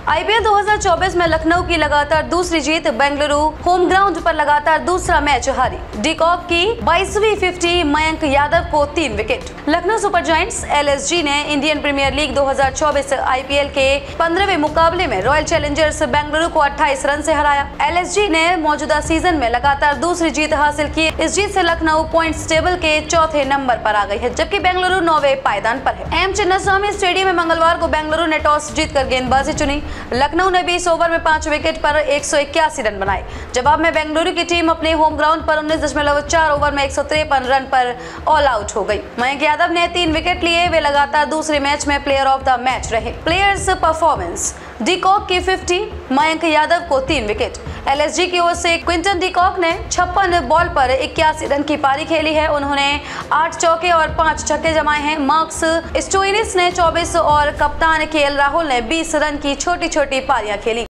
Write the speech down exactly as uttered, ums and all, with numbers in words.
IPL दो हज़ार चौबीस में लखनऊ की लगातार दूसरी जीत, बेंगलुरु होम ग्राउंड पर लगातार दूसरा मैच हारी। डिकॉक की बाईसवीं फिफ्टी, मयंक यादव को तीन wicket. Lucknow super giants LSG ने इंडियन प्रीमियर लीग दो हज़ार चौबीस आईपीएल के पंद्रहवें मुकाबले में रॉयल चैलेंजर्स बेंगलुरु को अट्ठाईस रन से हराया। एलएसजी ने मौजूदा सीजन में लगातार दूसरी जीत हासिल की। इस जीत से लखनऊ पॉइंट्स टेबल के चौथे नंबर पर आ गई है, जबकि बेंगलुरु नौवे पायदान पर है। एम चिन्नास्वामी स्टेडियम में मंगलवार को बेंगलुरु ने टॉस जीतकर गेंदबाजी चुनी। लखनऊ ने बीस ओवर में पांच विकेट पर एक सौ इक्यासी रन बनाए। जवाब में बेंगलुरु की टीम अपने होम ग्राउंड पर उन्नीस दशमलव चार ओवर में एक सौ तिरपन रन पर ऑल आउट हो गई। मयंक यादव ने तीन विकेट लिए। वे लगातार दूसरे मैच में प्लेयर ऑफ द मैच रहे। प्लेयर्स परफॉर्मेंस: डिकॉक की पचास, मयंक यादव को तीन विकेट। एलएसजी की ओर से क्विंटन डिकॉक ने छप्पन बॉल पर इक्यासी रन की पारी खेली है। उन्होंने आठ चौके और पांच छक्के जमाए हैं। मार्कस स्टोइनिस ने चौबीस और कप्तान केएल राहुल ने बीस रन की छोटी छोटी पारियां खेली।